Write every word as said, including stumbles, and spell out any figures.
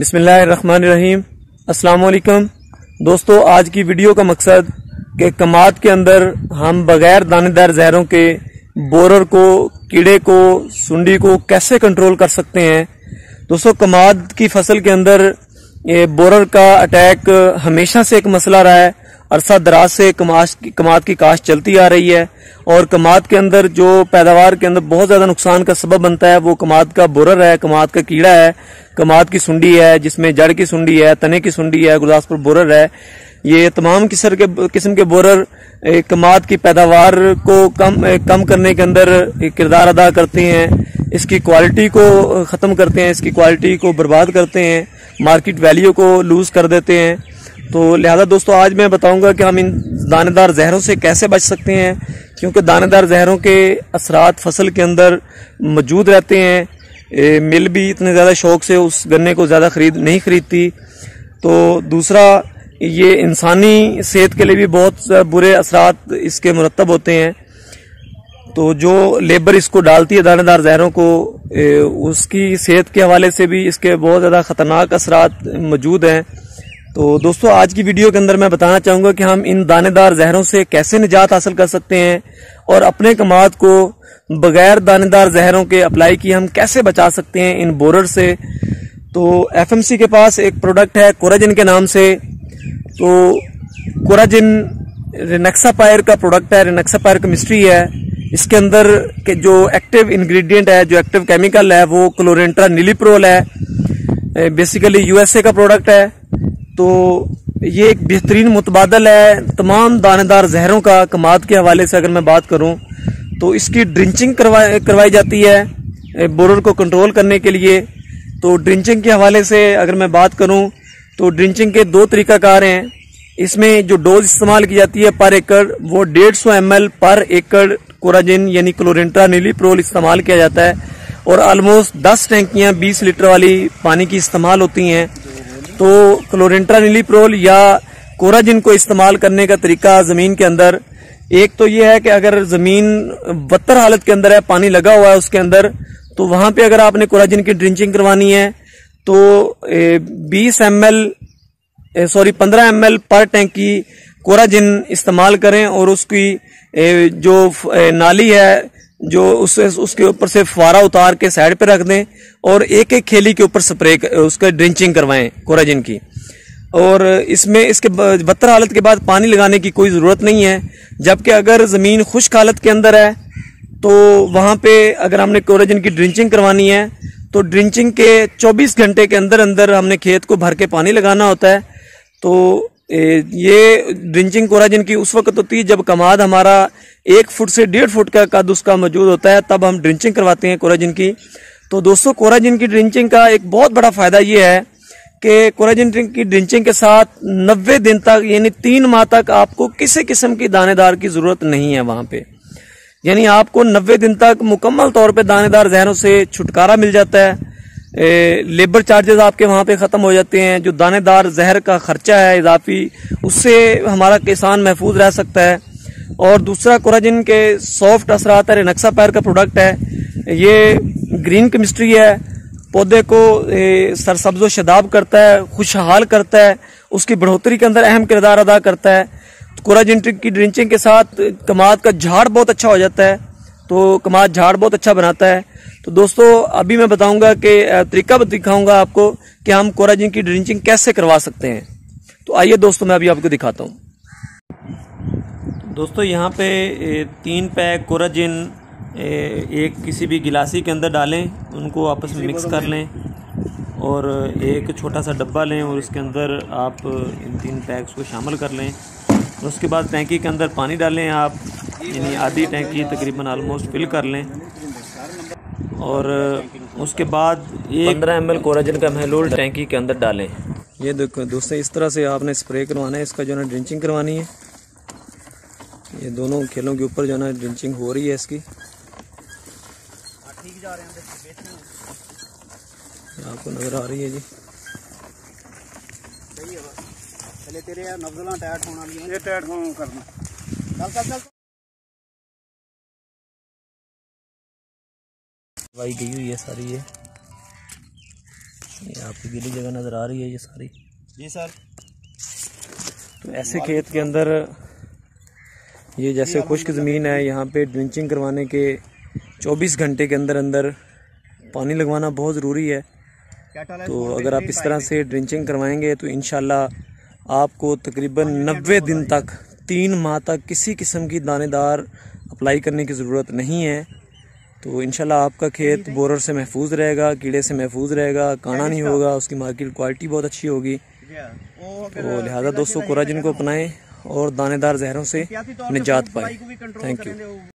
बिस्मिल्लाहिर्रहमानिर्रहीम। अस्सलाम वालेकुम दोस्तों, आज की वीडियो का मकसद कि कमाद के अंदर हम बगैर दानेदार जहरों के बोरर को, कीड़े को, सुंडी को कैसे कंट्रोल कर सकते हैं। दोस्तों, कमाद की फसल के अंदर ये बोरर का अटैक हमेशा से एक मसला रहा है। अरसा दराज से कमाश की कमाद की काश्त चलती आ रही है और कमाद के अंदर जो पैदावार के अंदर बहुत ज्यादा नुकसान का सबब बनता है वो कमाद का बोरर है, कमाद का कीड़ा है, कमाद की सुंडी है, जिसमें जड़ की सुंडी है, तने की सुंडी है, गुरदासपुर बोरर है। ये तमाम किस्म के किस्म के बोरर कमाद की पैदावार को कम कम करने के अंदर किरदार अदा करते हैं। इसकी क्वालिटी को खत्म करते हैं, इसकी क्वालिटी को बर्बाद करते हैं, मार्केट वैल्यू को लूज कर देते हैं। तो लिहाजा दोस्तों, आज मैं बताऊंगा कि हम इन दानेदार जहरों से कैसे बच सकते हैं, क्योंकि दानेदार जहरों के असरात फसल के अंदर मौजूद रहते हैं। ए, मिल भी इतने ज़्यादा शौक से उस गन्ने को ज़्यादा खरीद नहीं खरीदती। तो दूसरा, ये इंसानी सेहत के लिए भी बहुत बुरे असरात इसके मुरतब होते हैं। तो जो लेबर इसको डालती है दानेदार जहरों को, ए, उसकी सेहत के हवाले से भी इसके बहुत ज़्यादा ख़तरनाक असरात मौजूद हैं। तो दोस्तों, आज की वीडियो के अंदर मैं बताना चाहूँगा कि हम इन दानेदार जहरों से कैसे निजात हासिल कर सकते हैं और अपने कमाद को बगैर दानेदार जहरों के अप्लाई किए हम कैसे बचा सकते हैं इन बोरर से। तो एफएमसी के पास एक प्रोडक्ट है कोराजिन के नाम से। तो कोराजिन रिनेक्सापायर का प्रोडक्ट है, रिनेक्सापायर केमिस्ट्री है। इसके अंदर के जो एक्टिव इंग्रेडिएंट है, जो एक्टिव केमिकल है, वो क्लोरेंट्रा नीलीप्रोल है। बेसिकली यूएसए का प्रोडक्ट है। तो ये एक बेहतरीन मुतबादल है तमाम दानेदार जहरों का। कमाद के हवाले से अगर मैं बात करूं तो इसकी ड्रिंचिंग करवाई करवाई जाती है बोरर को कंट्रोल करने के लिए। तो ड्रिंचिंग के हवाले से अगर मैं बात करूं तो ड्रिंचिंग के दो तरीकाकार हैं। इसमें जो डोज इस्तेमाल की जाती है पर एकड़, वो डेढ़ सौ एम एल पर एकड़ कोराजिन यानी क्लोरेंट्रा नीलीप्रोल इस्तेमाल किया जाता है और ऑलमोस्ट दस टैंकियां बीस लीटर वाली पानी की इस्तेमाल होती हैं। तो क्लोरेंट्रा नीलीप्रोल या कोराजिन को इस्तेमाल करने का तरीका जमीन के अंदर, एक तो ये है कि अगर जमीन बदतर हालत के अंदर है, पानी लगा हुआ है उसके अंदर, तो वहां पे अगर आपने कोराजिन की ड्रिंचिंग करवानी है तो बीस एम एल सॉरी पंद्रह एम एल पर टैंकी कोराजिन इस्तेमाल करें और उसकी जो नाली है, जो उससे उसके ऊपर से फुवारा उतार के साइड पे रख दें और एक एक खेली के ऊपर स्प्रे उसका ड्रिंचिंग करवाएं कोराजिन की। और इसमें इसके बदतर हालत के बाद पानी लगाने की कोई ज़रूरत नहीं है। जबकि अगर ज़मीन खुश्क हालत के अंदर है तो वहाँ पे अगर हमने कोराजिन की ड्रिंचिंग करवानी है तो ड्रिंचिंग के चौबीस घंटे के अंदर अंदर हमने खेत को भर के पानी लगाना होता है। तो ये ड्रिंचिंग कोराजिन की उस वक्त होती है जब कमाद हमारा एक फुट से डेढ़ फुट का कद उसका मौजूद होता है, तब हम ड्रिंचिंग करवाते हैं कोराजिन की। तो दोस्तों, कोराजिन की ड्रिंचिंग का एक बहुत बड़ा फायदा ये है कि कोराजिन की ड्रिंचिंग के साथ नब्बे दिन तक यानी तीन माह तक आपको किसी किस्म की दानेदार की जरूरत नहीं है वहां पे। यानी आपको नब्बे दिन तक मुकम्मल तौर पे दानेदार जहरों से छुटकारा मिल जाता है। ए, लेबर चार्जेस आपके वहां पे खत्म हो जाते हैं। जो दानेदार जहर का खर्चा है इजाफी, उससे हमारा किसान महफूज रह सकता है। और दूसरा, कोराजिन के सॉफ्ट असरात है, रिनेक्सापायर का प्रोडक्ट है। ये ग्रीन केमिस्ट्री है, पौधे को सरसब्ज़ो शदाब करता है, खुशहाल करता है, उसकी बढ़ोतरी के अंदर अहम किरदार अदा करता है। तो कोराजिन की ड्रिंचिंग के साथ कमाद का झाड़ बहुत अच्छा हो जाता है, तो कमाद झाड़ बहुत अच्छा बनाता है। तो दोस्तों, अभी मैं बताऊंगा कि तरीका दिखाऊंगा आपको कि हम कोराजिन की ड्रिंचिंग कैसे करवा सकते हैं। तो आइए दोस्तों, मैं अभी आपको दिखाता हूं। दोस्तों, यहाँ पे तीन पैक कोराजिन एक किसी भी गिलासी के अंदर डालें, उनको आपस में मिक्स कर लें और एक छोटा सा डब्बा लें और उसके अंदर आप इन तीन पैक्स को शामिल कर लें। और उसके बाद टैंकी के अंदर पानी डालें आप, यानी आधी टैंकी तकरीबन ऑलमोस्ट फिल कर लें। और उसके बाद एक पंद्रह एम एल कोराजिन का महलूल टैंकी के अंदर डालें। ये देखो दोस्तों, इस तरह से आपने स्प्रे करवाना है, इसका जो है ड्रिंचिंग करवानी है। ये दोनों खेलों के ऊपर जो है ड्रिंचिंग हो रही है इसकी। आपको नजर आ रही है जी। चले तेरे यार नब्ज़ला टाइट होना भी है, टाइट होना करना। चल चल चल दवाई गई हुई है सारी। ये ये आपकी गीली जगह नज़र आ रही है ये सारी। जी सर। तो ऐसे खेत के अंदर ये जैसे खुश्क ज़मीन है, यहाँ पे ड्रिंचिंग करवाने के चौबीस घंटे के अंदर अंदर पानी लगवाना बहुत ज़रूरी है। तो अगर आप इस तरह से ड्रिंचिंग करवाएंगे तो इंशाल्लाह आपको तकरीबन नब्बे दिन तक, तीन माह तक किसी किस्म की दानेदार अप्लाई करने की ज़रूरत नहीं है। तो इंशाल्लाह आपका खेत बोरर से महफूज रहेगा, कीड़े से महफूज रहेगा, काना नहीं होगा, उसकी मार्केट क्वालिटी बहुत अच्छी होगी। तो लिहाजा दोस्तों कोराजिन को अपनाएं और दानेदार जहरों से निजात पाएं। Thank you.